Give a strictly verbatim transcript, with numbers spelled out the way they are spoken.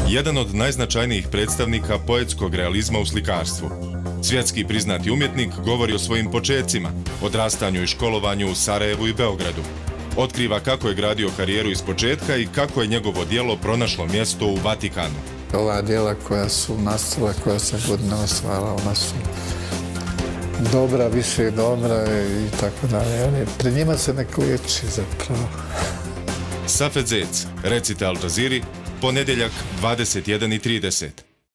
jedan od najznačajnijih predstavnika poetskog realizma u slikarstvu. Svjetski priznati umjetnik govori o svojim počecima, odrastanju i školovanju u Sarajevu i Beogradu. Otkriva kako je gradio karijeru iz početka i kako je njegovo djelo pronašlo mjesto u Vatikanu. Ova djela koja su nastala, koja se godina osvara, ona su dobra, više dobra i tako dalje. Pred njima se ne liječi zapravo. Safet Zec, recite Al Jazeeri, ponedjeljak dvadeset jedan i trideset.